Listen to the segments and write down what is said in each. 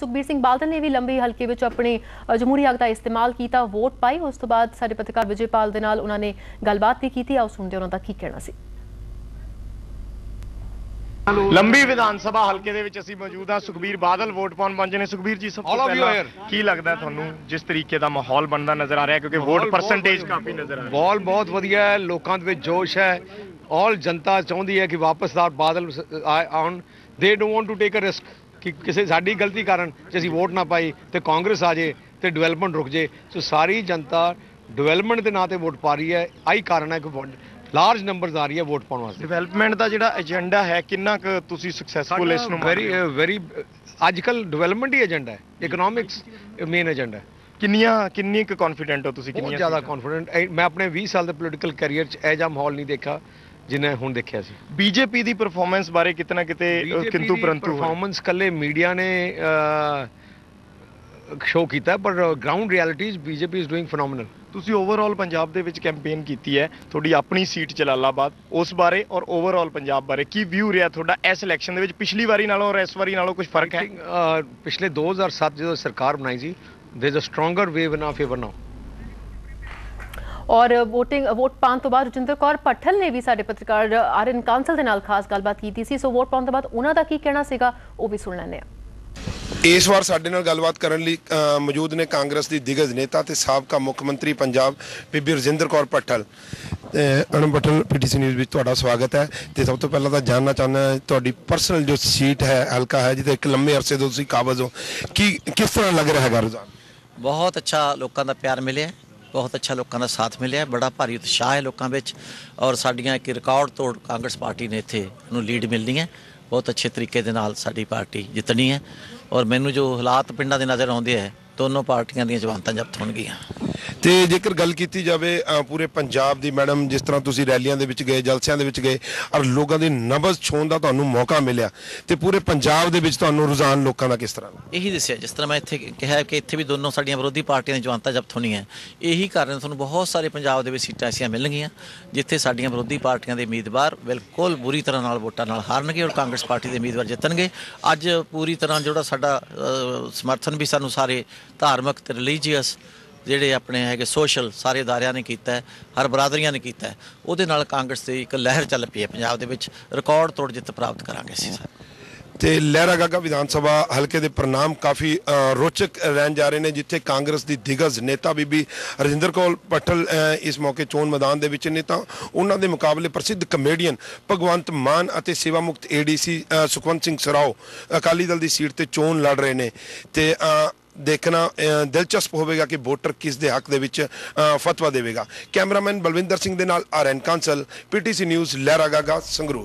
ਸੁਖਬੀਰ ਸਿੰਘ ਬਾਦਲ ਨੇ ਵੀ ਲੰਬੀ ਹਲਕੇ ਵਿੱਚ ਆਪਣੇ ਜਮਹੂਰੀ ਹੱਕ ਦਾ ਇਸਤੇਮਾਲ ਕੀਤਾ, ਵੋਟ ਪਾਈ। ਉਸ ਤੋਂ ਬਾਅਦ ਸਾਡੇ ਪੱਤਰਕਾਰ ਵਿਜੇਪਾਲ ਦੇ ਨਾਲ ਉਹਨਾਂ ਨੇ ਗੱਲਬਾਤ ਵੀ ਕੀਤੀ। ਆਓ ਸੁਣਦੇ ਉਹਨਾਂ ਦਾ ਕੀ ਕਹਿਣਾ ਸੀ। ਲੰਬੀ ਵਿਧਾਨ ਸਭਾ ਹਲਕੇ ਦੇ ਵਿੱਚ ਅਸੀਂ ਮੌਜੂਦ ਹਾਂ। ਸੁਖਬੀਰ ਬਾਦਲ ਵੋਟ ਪਾਉਣ ਪਹੁੰਚੇ ਨੇ। ਸੁਖਬੀਰ ਜੀ, ਸਭ ਤੋਂ ਪਹਿਲਾਂ ਕੀ ਲੱਗਦਾ ਤੁਹਾਨੂੰ ਜਿਸ ਤਰੀਕੇ ਦਾ ਮਾਹੌਲ ਬਣਦਾ ਨਜ਼ਰ ਆ ਰਿਹਾ, ਕਿਉਂਕਿ ਵੋਟ ਪਰਸੈਂਟੇਜ ਕਾਫੀ ਨਜ਼ਰ ਆ ਰਿਹਾ? ਮਾਹੌਲ ਬਹੁਤ ਵਧੀਆ ਹੈ, ਲੋਕਾਂ ਦੇ ਵਿੱਚ ਜੋਸ਼ ਹੈ। ਆਲ ਜਨਤਾ ਚਾਹੁੰਦੀ ਹੈ ਕਿ ਵਾਪਸਦਾਰ ਬਾਦਲ ਆਉਣ। They don't want to take a risk ਕਿ ਕਿਸੇ ਸਾਡੀ ਗਲਤੀ ਕਾਰਨ ਜੇ ਅਸੀਂ ਵੋਟ ਨਾ ਪਾਈ ਤੇ ਕਾਂਗਰਸ ਆ ਜੇ ਤੇ ਡਿਵੈਲਪਮੈਂਟ ਰੁਕ ਜੇ। ਸੋ ਸਾਰੀ ਜਨਤਾ ਡਿਵੈਲਪਮੈਂਟ ਦੇ ਨਾਂ ਤੇ ਵੋਟ ਪਾ ਰਹੀ ਹੈ। ਆਹੀ ਕਾਰਨ ਹੈ ਕਿ ਲਾਰਜ ਨੰਬਰਸ ਆ ਰਹੀ ਹੈ ਵੋਟ ਪਾਉਣ ਵਾਸਤੇ। ਡਿਵੈਲਪਮੈਂਟ ਦਾ ਜਿਹੜਾ ਏਜੰਡਾ ਹੈ, ਕਿੰਨਾ ਕੁ ਤੁਸੀਂ ਸਕਸੈਸਫੁਲ ਇਸ ਨੂੰ? ਵੈਰੀ ਅੱਜ ਕੱਲ ਡਿਵੈਲਪਮੈਂਟ ਹੀ ਏਜੰਡਾ ਹੈ, ਇਕਨੋਮਿਕਸ ਮੇਨ ਏਜੰਡਾ ਹੈ। ਕਿੰਨੀ ਕੁ ਕੌਨਫੀਡੈਂਟ ਹੋ ਤੁਸੀਂ? ਬਹੁਤ ਜ਼ਿਆਦਾ ਕੌਨਫੀਡੈਂਟ। ਮੈਂ ਆਪਣੇ 20 ਸਾਲ ਦੇ ਪੋਲੀਟੀਕਲ ਕੈਰੀਅਰ 'ਚ ਇਹ ਜਿਹਾ ਮਾਹੌਲ ਨਹੀਂ ਦੇਖਾ ਜਿੰਨਾ ਹੁਣ ਦੇਖਿਆ ਸੀ। ਬੀਜੇਪੀ ਦੀ ਪਰਫਾਰਮੈਂਸ ਬਾਰੇ ਕਿਤਨਾ ਕਿਤੇ ਕਿੰਤੂ ਪਰੰਤੂ ਪਰਫਾਰਮੈਂਸ ਕੱਲੇ ਮੀਡੀਆ ਨੇ ਸ਼ੋਅ ਕੀਤਾ, ਪਰ ground realities BJP is doing phenomenal. ਤੁਸੀਂ ਓਵਰਆਲ ਪੰਜਾਬ ਦੇ ਵਿੱਚ ਕੈਂਪੇਨ ਕੀਤੀ ਹੈ, ਤੁਹਾਡੀ ਆਪਣੀ ਸੀਟ ਜਲਾਲਾਬਾਦ, ਉਸ ਬਾਰੇ ਔਰ ਓਵਰਆਲ ਪੰਜਾਬ ਬਾਰੇ ਕੀ ਵਿਊ ਰਿਹਾ ਤੁਹਾਡਾ ਇਸ ਇਲੈਕਸ਼ਨ ਦੇ ਵਿੱਚ? ਪਿਛਲੀ ਵਾਰੀ ਨਾਲੋਂ ਔਰ ਇਸ ਵਾਰੀ ਨਾਲੋਂ ਕੁਝ ਫਰਕ ਹੈ? ਪਿਛਲੇ 2007 ਜਦੋਂ ਸਰਕਾਰ ਬਣਾਈ ਸੀ, there is a stronger wave in our favour now. और वोट पाने तो बाद रजिंदर कौर पट्ठल ने भी साडे पत्रकार आर्यन कांसल दे नाल खास गलबात कीती सी। सो वोट पाने तो बाद उन्हां दा की कहना सीगा, वो भी सुन लैंदे आ। इस वार साडे नाल गलबात करन लई मौजूद ने कांग्रेस दी दिग्गज नेता ते साबका मुख मंत्री पंजाब बीबी रजिंदर कौर पट्ठल। अनम पट्ठल, PTC न्यूज़ विच तुहाडा स्वागत है। ते सब तो पहला तां जानना चाहुंदा तुहाडी पर्सनल जो सीट है, हलका है जिथे एक लंबे अरसे तो तुसीं काबज हो, कि किस तरह लग रहा है रुझान? बहुत अच्छा लोगों का प्यार मिले, बहुत अच्छा लोगों का साथ मिले, बड़ा भारी उत्साह है लोगों में। और साड़ियाँ एक रिकॉर्ड तोड़ कांग्रेस पार्टी ने इतने लीड मिलनी है, बहुत अच्छे तरीके दे नाल साड़ी पार्टी जितनी है। और मैनू जो हालात पिंडा के नज़र आते हैं, दोनों पार्टियां दी जमानतां जब्त होणगीਆਂ। ਤੇ ਜੇਕਰ ਗੱਲ ਕੀਤੀ ਜਾਵੇ ਪੂਰੇ ਪੰਜਾਬ ਦੀ, ਮੈਡਮ ਜਿਸ ਤਰ੍ਹਾਂ ਤੁਸੀਂ ਰੈਲੀਆਂ ਦੇ ਵਿੱਚ ਗਏ, ਜਲਸਿਆਂ ਦੇ ਵਿੱਚ ਗਏ ਔਰ ਲੋਕਾਂ ਦੀ ਨਬਜ਼ ਛੂਹਣ ਦਾ ਤੁਹਾਨੂੰ ਮੌਕਾ ਮਿਲਿਆ, ਤੇ ਪੂਰੇ ਪੰਜਾਬ ਦੇ ਵਿੱਚ ਤੁਹਾਨੂੰ ਰੁਝਾਨ ਲੋਕਾਂ ਦਾ ਕਿਸ ਤਰ੍ਹਾਂ? ਇਹੀ ਦੱਸਿਆ, ਜਿਸ ਤਰ੍ਹਾਂ ਮੈਂ ਇੱਥੇ ਕਿਹਾ ਕਿ ਇੱਥੇ ਵੀ ਦੋਨੋਂ ਸਾਡੀਆਂ ਵਿਰੋਧੀ ਪਾਰਟੀਆਂ ਦੀਆਂ ਜਮਾਨਤਾਂ ਜ਼ਬਤ ਹੋਣੀਆਂ। ਇਹੀ ਕਾਰਨ ਤੁਹਾਨੂੰ ਬਹੁਤ ਸਾਰੇ ਪੰਜਾਬ ਦੇ ਵਿੱਚ ਸੀਟਾਂ ਐਸੀਆਂ ਮਿਲਣਗੀਆਂ ਜਿੱਥੇ ਸਾਡੀਆਂ ਵਿਰੋਧੀ ਪਾਰਟੀਆਂ ਦੇ ਉਮੀਦਵਾਰ ਬਿਲਕੁਲ ਬੁਰੀ ਤਰ੍ਹਾਂ ਨਾਲ ਵੋਟਾਂ ਨਾਲ ਹਾਰਨਗੇ ਔਰ ਕਾਂਗਰਸ ਪਾਰਟੀ ਦੇ ਉਮੀਦਵਾਰ ਜਿੱਤਣਗੇ। ਅੱਜ ਪੂਰੀ ਤਰ੍ਹਾਂ ਜਿਹੜਾ ਸਾਡਾ ਸਮਰਥਨ ਵੀ ਸਾਨੂੰ ਸਾਰੇ ਧਾਰਮਿਕ ਤੇ ਰਿਲੀਜੀਅਸ ਜਿਹੜੇ ਆਪਣੇ ਹੈਗੇ ਸੋਸ਼ਲ ਸਾਰੇ ਅਦਾਰਿਆਂ ਨੇ ਕੀਤਾ ਹੈ, ਹਰ ਬਰਾਦਰੀਆਂ ਨੇ ਕੀਤਾ ਹੈ, ਉਹਦੇ ਨਾਲ ਕਾਂਗਰਸ ਦੀ ਇੱਕ ਲਹਿਰ ਚੱਲ ਪਈ ਹੈ ਪੰਜਾਬ ਦੇ ਵਿੱਚ। ਰਿਕਾਰਡ ਤੋੜ ਜਿੱਤ ਪ੍ਰਾਪਤ ਕਰਾਂਗੇ ਅਸੀਂ। ਤੇ ਲਹਿਰਾਗਾਗਾ ਵਿਧਾਨ ਸਭਾ ਹਲਕੇ ਦੇ ਪ੍ਰਣਾਮ ਕਾਫੀ ਰੋਚਕ ਰਹਿਣ ਜਾ ਰਹੇ ਨੇ, ਜਿੱਥੇ ਕਾਂਗਰਸ ਦੀ ਦਿਗਜ ਨੇਤਾ ਬੀਬੀ ਰਜਿੰਦਰ ਕੌਰ ਪੱਠਲ ਇਸ ਮੌਕੇ ਚੋਣ ਮੈਦਾਨ ਦੇ ਵਿੱਚ ਨੇ। ਤਾਂ ਉਹਨਾਂ ਦੇ ਮੁਕਾਬਲੇ ਪ੍ਰਸਿੱਧ ਕਮੇਡੀਅਨ ਭਗਵੰਤ ਮਾਨ ਅਤੇ ਸੇਵਾ ਮੁਕਤ ADC ਸੁਖਵੰਤ ਸਿੰਘ ਸਰਾਓ ਅਕਾਲੀ ਦਲ ਦੀ ਸੀਟ ਤੇ ਚੋਣ ਲੜ ਰਹੇ ਨੇ। ਤੇ देखना दिलचस्प होगा कि वोटर किस दे हक दे विच फतवा देवेगा। कैमरामैन बलविंदर सिंह दे नाल आर्यन कांसल, PTC न्यूज़, लहरागागा, संगरूर।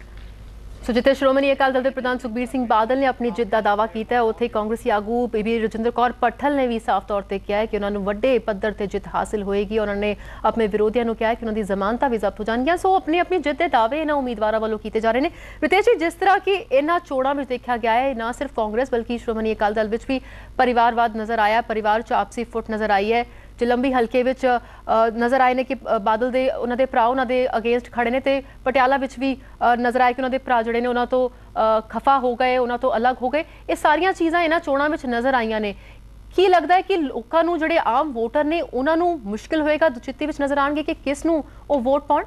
सो जिथे श्रोमणी अकाली दल के प्रधान सुखबीर सिंह बादल ने अपनी जित का दावा किया है, उत्थे कांग्रेसी आगू बीबी रजिंदर कौर पट्ठल ने भी साफ तौर पर कहा है कि उन्होंने वड्डे पद्धर ते जित हासिल होएगी। उन्होंने अपने विरोधियों को कहा है कि उन्होंने जमानतां भी जब्त हो जाएंगियां। सो अपनी अपनी जित के दावे इन्होंने उम्मीदवारों वालों किए जा रहे हैं। रितेश जी, जिस तरह की इन्होंने चोणों में देखा गया है, ना सिर्फ कांग्रेस बल्कि श्रोमणी अकाली दल में भी परिवारवाद नज़र आया, परिवार च आपसी फुट नज़र आई है। जलंबी हल्के विच नज़र आए ने कि बादल दे उन्होंने भरा उन्होंने अगेंस्ट खड़े ने, ते पटियाला विच भी नज़र आए कि उन्होंने भरा जिहड़े ने उन्होंने तो खफा हो गए, उन्होंने तो अलग हो गए। ये सारियां चीज़ां इन्हां चोणां विच नज़र आईयां ने। की लगता है कि लोकां नूं जिहड़े आम वोटर ने उन्हां नूं मुश्किल होएगा दुचित्ती विच नज़र आउणगे कि किस नूं वो वोट पाउण?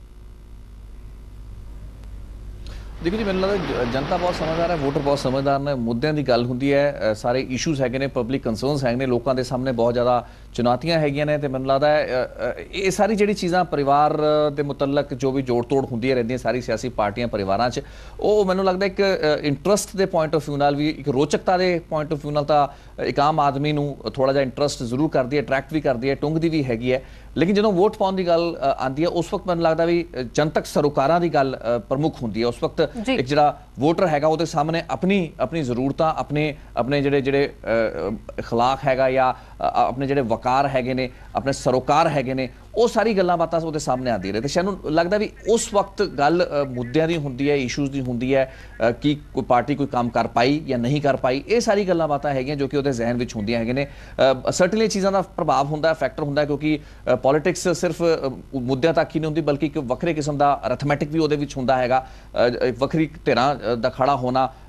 देखो जी, मैंने लगता जनता बहुत समझदार है, वोटर बहुत समझदार ने। मुद्दों की गल होंदी है, सारे इशूज़ है ने, पब्लिक कंसर्नस है ने, लोगों के सामने बहुत ज़्यादा चुनौतियां हैगियां ने। तो मैंने लगता है ये सारी जी चीज़ां परिवार के मुतलक जो भी जोड़ तोड़ होंदी रहिंदियां सारी सियासी पार्टियां परिवारां च, वो मैनूं लगदा एक इंटरस्ट के पॉइंट ऑफ व्यू नाल भी, एक रोचकता के पॉइंट ऑफ व्यू नाल तां एक आम आदमी नूं थोड़ा जिहा इंटरस्ट जरूर करदी है, अट्रैक्ट भी करदी है, टुंगदी भी हैगी है। लेकिन जो वोट पाने की गल आती है, उस वक्त मैनूं लगदा भी जनतक सरोकारां की गल प्रमुख होंदी है। उस वक्त एक जिहड़ा वोटर हैगा उहदे सामने अपनी अपनी जरूरतां, अपने अपने जिहड़े जिहड़े इखलाक हैगा या अपने जिहड़े वकार हैगे ने, अपने सरोकार हैगे ने, वो सारी गल्लां बातां उहदे सामने आती रहे। तो शायद लगता भी उस वक्त गल मुद्दों की होंदी है, इशूज़ की होंदी है कि कोई पार्टी कोई काम कर पाई या नहीं कर पाई। ये सारी गल्लां बातां हैगियां जो कि उहदे जहन विच होंदियां हैगे ने। सर्टनली चीज़ों का प्रभाव होंदा है, फैक्टर होंदा है, क्योंकि पॉलिटिक्स सिर्फ मुद्दों तक ही नहीं होंदी बल्कि एक वक्रे किस्म का अरथमैटिक भी उहदे विच होंदा हैगा। वक्री धिरां दा खड़ा होना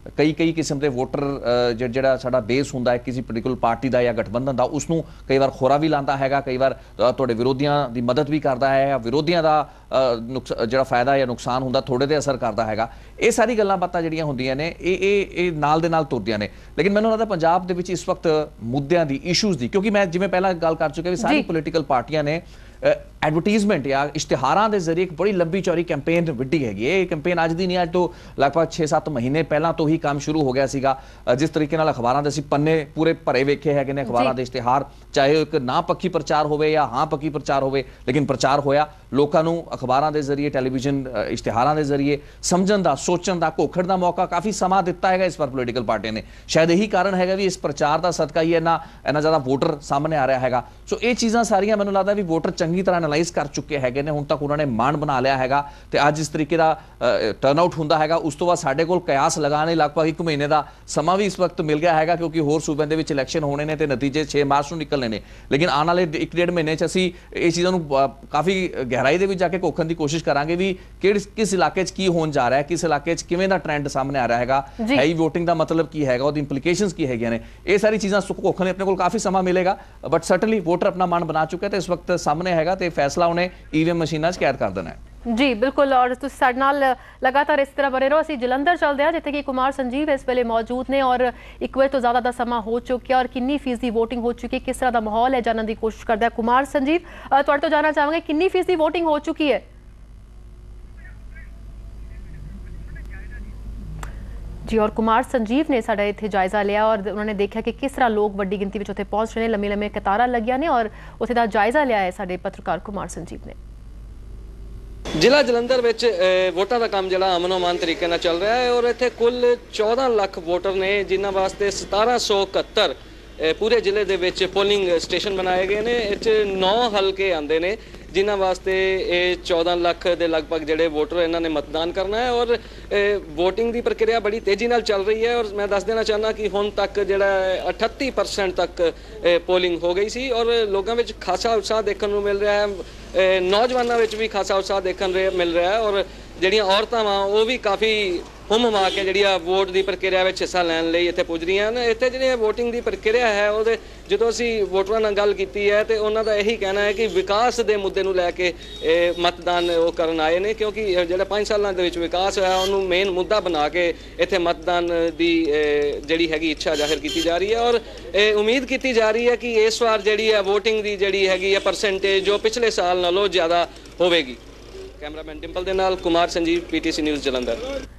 ਕਈ ਕਿਸਮ ਦੇ ਵੋਟਰ ਜਿਹੜਾ ਸਾਡਾ ਬੇਸ ਹੁੰਦਾ ਹੈ ਕਿਸੇ ਪਰਟੀਕੂਲਰ ਪਾਰਟੀ ਦਾ ਜਾਂ ਗਠਬੰਧਨ ਦਾ, ਉਸ ਨੂੰ ਕਈ ਵਾਰ ਖੋਰਾ ਵੀ ਲਾਉਂਦਾ ਹੈਗਾ, ਕਈ ਵਾਰ ਤੁਹਾਡੇ ਵਿਰੋਧੀਆਂ ਦੀ ਮਦਦ ਵੀ ਕਰਦਾ ਹੈ, ਜਾਂ ਵਿਰੋਧੀਆਂ ਦਾ ਜਿਹੜਾ ਫਾਇਦਾ ਜਾਂ ਨੁਕਸਾਨ ਹੁੰਦਾ ਥੋੜੇ ਤੇ ਅਸਰ ਕਰਦਾ ਹੈਗਾ। ਇਹ ਸਾਰੀ ਗੱਲਾਂ ਬਾਤਾਂ ਜਿਹੜੀਆਂ ਹੁੰਦੀਆਂ ਨੇ ਇਹ ਨਾਲ ਦੇ ਨਾਲ ਤੁਰਦੀਆਂ ਨੇ। ਲੇਕਿਨ ਮੈਨੂੰ ਲੱਗਦਾ ਪੰਜਾਬ ਦੇ ਵਿੱਚ ਇਸ ਵਕਤ ਮੁੱਦਿਆਂ ਦੀ, ਇਸ਼ੂਜ਼ ਦੀ, ਕਿਉਂਕਿ ਮੈਂ ਜਿਵੇਂ ਪਹਿਲਾਂ ਗੱਲ ਕਰ ਚੁੱਕਿਆ ਵੀ ਸਾਰੀ ਪੋਲੀਟੀਕਲ ਪਾਰਟੀਆਂ ਨੇ ਐਡਵਰਟੀਜ਼ਮੈਂਟ ਜਾਂ ਇਸ਼ਤਿਹਾਰਾਂ ਦੇ ਜ਼ਰੀਏ ਇੱਕ ਬੜੀ ਲੰਬੀ ਚੌੜੀ ਕੈਂਪੇਨ ਵਿੱਢੀ ਹੈਗੀ। ਇਹ ਕੈਂਪੇਨ ਅੱਜ ਦੀ ਨਹੀਂ, ਅੱਜ ਤੋਂ ਲਗਭਗ 6-7 ਮਹੀਨੇ ਪਹਿਲਾਂ ਤੋਂ ਹੀ ਕੰਮ ਸ਼ੁਰੂ ਹੋ ਗਿਆ ਸੀਗਾ। ਜਿਸ ਤਰੀਕੇ ਨਾਲ ਅਖਬਾਰਾਂ ਦੇ ਅਸੀਂ ਪੰਨੇ ਪੂਰੇ ਭਰੇ ਵੇਖੇ ਹੈਗੇ ਨੇ ਅਖਬਾਰਾਂ ਦੇ ਇਸ਼ਤਿਹਾਰ, ਚਾਹੇ ਇੱਕ ਨਾ ਪੱਖੀ ਪ੍ਰਚਾਰ ਹੋਵੇ ਜਾਂ ਹਾਂ ਪੱਖੀ ਪ੍ਰਚਾਰ ਹੋਵੇ, ਲੇਕਿਨ ਪ੍ਰਚਾਰ ਹੋਇਆ। ਲੋਕਾਂ ਨੂੰ ਅਖਬਾਰਾਂ ਦੇ ਜ਼ਰੀਏ, ਟੈਲੀਵਿਜ਼ਨ ਇਸ਼ਤਿਹਾਰਾਂ ਦੇ ਜ਼ਰੀਏ ਸਮਝਣ ਦਾ, ਸੋਚਣ ਦਾ, ਘੋਖਣ ਦਾ ਮੌਕਾ ਕਾਫੀ ਸਮਾਂ ਦਿੱਤਾ ਹੈਗਾ ਇਸ ਵਾਰ ਪੋਲੀਟੀਕਲ ਪਾਰਟੀਆਂ ਨੇ। ਸ਼ਾਇਦ ਇਹੀ ਕਾਰਨ ਹੈਗਾ ਵੀ ਇਸ ਪ੍ਰਚਾਰ ਦਾ ਸਦਕਾ ਹੀ ਇੰਨਾ ਜ਼ਿਆਦਾ ਵੋਟਰ ਸਾਹਮਣੇ ਆ ਰਿਹਾ ਹੈਗਾ। ਸੋ ਇਹ ਚੀਜ਼ਾਂ ਸਾਰੀਆਂ ਮੈਨੂੰ ਲੱਗਦਾ ਵੀ ਵੋਟਰ ਚੰਗੀ ਤਰ੍ਹਾਂ ਐਨਾਲਾਈਜ਼ ਕਰ ਚੁੱਕੇ ਹੈਗੇ ਨੇ। ਹੁਣ ਤੱਕ ਉਹਨਾਂ ਨੇ ਮਾਣ ਬਣਾ ਲਿਆ ਹੈਗਾ ਤੇ ਅੱਜ ਇਸ ਤਰੀਕੇ ਦਾ ਟਰਨ ਆਊਟ ਹੁੰਦਾ ਹੈਗਾ। ਉਸ ਤੋਂ ਬਾਅਦ ਸਾਡੇ ਕੋਲ ਕਿਆਸ ਲਗਾਉਣ ਲਈ ਲਗਭਗ 1 ਮਹੀਨੇ ਦਾ ਸਮਾਂ ਵੀ ਇਸ ਵਕਤ ਮਿਲ ਗਿਆ ਹੈਗਾ, ਕਿਉਂਕਿ ਹੋਰ ਸੂਬਿਆਂ ਦੇ ਵਿੱਚ ਇਲੈਕਸ਼ਨ ਹੋਣੇ ਨੇ ਤੇ ਨਤੀਜੇ 6 ਮਾਰਚ ਨੂੰ ਨਿਕਲਣੇ ਨੇ। ਲੇਕਿਨ ਆਉਣ ਵਾਲੇ 1-1.5 ਮਹੀਨੇ 'ਚ ਅਸੀਂ ਇਹ ਚੀਜ਼ਾਂ ਨੂੰ ਕਾਫੀ ਗਹਿਰਾਈ ਦੇ ਵਿੱਚ ਜਾ ਕੇ ਘੋਖਣ ਦੀ ਕੋਸ਼ਿਸ਼ ਕਰਾਂਗੇ ਵੀ ਕਿਸ ਇਲਾਕੇ 'ਚ ਕੀ ਹੋਣ ਜਾ ਰਿਹਾ ਹੈ, ਕਿਸ ਇਲਾਕੇ 'ਚ ਕਿਵੇਂ ਦਾ ਟ੍ਰੈਂਡ ਸਾਹਮਣੇ ਆ ਰਿਹਾ ਹੈਗਾ, ਹੈਵੀ ਵੋਟਿੰਗ ਦਾ ਮਤਲਬ ਕੀ ਹੈਗਾ, ਉਹਦੀ ਇੰਪਲੀਕੇਸ਼ਨਸ ਕੀ ਹੈਗੀਆਂ ਨੇ। ਇਹ ਸਾਰੀ ਚੀਜ਼ਾਂ ਘੋਖਣ ਲਈ ਆਪਣੇ ਕੋਲ ਕਾਫੀ ਸਮਾਂ ਮਿਲੇਗਾ, ਬਟ ਸਰਟਨਲੀ ਵੋਟਰ ਆਪਣਾ ਮਨ ਬਣਾ ਚੁੱਕਾ ਤੇ ਇਸ ਵਕਤ ਸਾਹਮਣੇ ਹੈਗਾ ਤੇ ਫੈਸਲਾ ਉਹਨੇ ਈਵੀਐਮ ਮਸ਼ੀਨਾਂ 'ਚ ਕੈਦ ਕਰ ਦੇਣਾ ਹੈ। ਜੀ ਬਿਲकुल, और ਤੁਸੀਂ ਸਾਡੇ ਨਾਲ ਲਗਾਤਾਰ ਇਸ ਤਰ੍ਹਾਂ ਬਣੇ ਰਹੋ। ਅਸੀਂ ਜਲੰਧਰ ਚੱਲਦੇ ਹਾਂ ਜਿੱਥੇ ਕਿ ਕੁਮਾਰ ਸੰਜੀਵ ਇਸ ਵੇਲੇ ਮੌਜੂਦ ਨੇ ਔਰ 1 ਵਜੇ ਤੋਂ ਜ਼ਿਆਦਾ ਦਾ ਸਮਾਂ ਹੋ ਚੁੱਕਿਆ ਔਰ ਕਿੰਨੀ ਫੀਸਦੀ ਵੋਟਿੰਗ ਹੋ ਚੁੱਕੀ ਹੈ, ਕਿਸ ਤਰ੍ਹਾਂ ਦਾ ਮਾਹੌਲ ਹੈ, ਜਾਣਨ ਦੀ ਕੋਸ਼ਿਸ਼ ਕਰਦਾ ਹੈ ਕੁਮਾਰ ਸੰਜੀਵ। ਤੁਹਾਡੇ ਤੋਂ ਜਾਣਨਾ ਚਾਹਾਂਗੇ ਕਿੰਨੀ ਫੀਸਦੀ ਵੋਟਿੰਗ ਹੋ ਚੁੱਕੀ ਹੈ? जी, और कुमार संजीव ने साडा इत्थे जायजा लिया और उन्होंने देखा कि किस तरह लोग वड्डी गिनती में उत्थे पहुंच रहे हैं, लंबी लंबी कतारां लगियां ने और उत्थे दा जायजा लिया है साडे पत्रकार कुमार संजीव ने। ਜ਼ਿਲ੍ਹਾ ਜਲੰਧਰ ਵਿੱਚ ਵੋਟਾਂ ਦਾ ਕੰਮ ਜਿਹੜਾ ਅਮਨ-ਅਮਾਨ ਤਰੀਕੇ ਨਾਲ ਚੱਲ ਰਿਹਾ ਹੈ ਔਰ ਇੱਥੇ ਕੁੱਲ 14 ਲੱਖ ਵੋਟਰ ਨੇ ਜਿਨ੍ਹਾਂ ਵਾਸਤੇ 1771 ਪੂਰੇ ਜ਼ਿਲ੍ਹੇ ਦੇ ਵਿੱਚ ਪੋਲਿੰਗ ਸਟੇਸ਼ਨ ਬਣਾਏ ਗਏ ਨੇ। ਇਹ 'ਚ 9 ਹਲਕੇ ਆਉਂਦੇ ਨੇ ਜਿਨ੍ਹਾਂ ਵਾਸਤੇ ਇਹ 14 ਲੱਖ ਦੇ ਲਗਭਗ ਜਿਹੜੇ ਵੋਟਰ ਇਹਨਾਂ ਨੇ ਮਤਦਾਨ ਕਰਨਾ ਹੈ ਔਰ ਵੋਟਿੰਗ ਦੀ ਪ੍ਰਕਿਰਿਆ ਬੜੀ ਤੇਜ਼ੀ ਨਾਲ ਚੱਲ ਰਹੀ ਹੈ। ਔਰ ਮੈਂ ਦੱਸ ਦੇਣਾ ਚਾਹੁੰਦਾ ਕਿ ਹੁਣ ਤੱਕ ਜਿਹੜਾ 38% ਤੱਕ ਪੋਲਿੰਗ ਹੋ ਗਈ ਸੀ ਔਰ ਲੋਕਾਂ ਵਿੱਚ ਖਾਸਾ ਉਤਸ਼ਾਹ ਦੇਖਣ ਨੂੰ ਮਿਲ ਰਿਹਾ ਹੈ, ਨੌਜਵਾਨਾਂ ਵਿੱਚ ਵੀ ਖਾਸਾ ਉਤਸ਼ਾਹ ਦੇਖਣ ਮਿਲ ਰਿਹਾ ਹੈ ਔਰ ਜਿਹੜੀਆਂ ਔਰਤਾਂ ਵਾ ਉਹ ਵੀ ਕਾਫੀ ਹੁਮ-ਹੁਮਾ ਕੇ ਜਿਹੜੀ ਆ ਵੋਟ ਦੀ ਪ੍ਰਕਿਰਿਆ ਵਿੱਚ ਹਿੱਸਾ ਲੈਣ ਲਈ ਇੱਥੇ ਪੁੱਜ ਰਹੀਆਂ ਹਨ। ਇੱਥੇ ਜਿਹੜੀ ਵੋਟਿੰਗ ਦੀ ਪ੍ਰਕਿਰਿਆ ਹੈ ਉਹਦੇ ਜਦੋਂ ਅਸੀਂ ਵੋਟਰਾਂ ਨਾਲ ਗੱਲ ਕੀਤੀ ਹੈ ਤੇ ਉਹਨਾਂ ਦਾ ਇਹੀ ਕਹਿਣਾ ਹੈ ਕਿ ਵਿਕਾਸ ਦੇ ਮੁੱਦੇ ਨੂੰ ਲੈ ਕੇ ਮਤਦਾਨ ਉਹ ਕਰਨ ਆਏ ਨੇ, ਕਿਉਂਕਿ ਜਿਹੜਾ 5 ਸਾਲਾਂ ਦੇ ਵਿੱਚ ਵਿਕਾਸ ਹੋਇਆ ਉਹਨੂੰ ਮੇਨ ਮੁੱਦਾ ਬਣਾ ਕੇ ਇੱਥੇ ਮਤਦਾਨ ਦੀ ਜਿਹੜੀ ਹੈਗੀ ਇੱਛਾ ਜ਼ਾਹਿਰ ਕੀਤੀ ਜਾ ਰਹੀ ਹੈ ਔਰ ਉਮੀਦ ਕੀਤੀ ਜਾ ਰਹੀ ਹੈ ਕਿ ਇਸ ਵਾਰ ਜਿਹੜੀ ਹੈ ਵੋਟਿੰਗ ਦੀ ਜਿਹੜੀ ਹੈਗੀ ਹੈ ਪਰਸੈਂਟੇਜ ਜੋ ਪਿਛਲੇ ਸਾਲ ਨਾਲੋਂ ਜ਼ਿਆਦਾ ਹੋਵੇਗੀ। ਕੈਮਰਾਮੈਨ ਡਿੰਪਲ ਦੇ ਨਾਲ ਕੁਮਾਰ ਸੰਜੀਵ, PTC ਨਿਊਜ਼ ਜਲੰਧਰ।